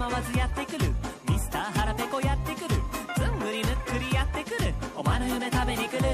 構わずやってくるミスター腹ペコやってくるずんぐりむっくりやってくるお前の夢食べに来る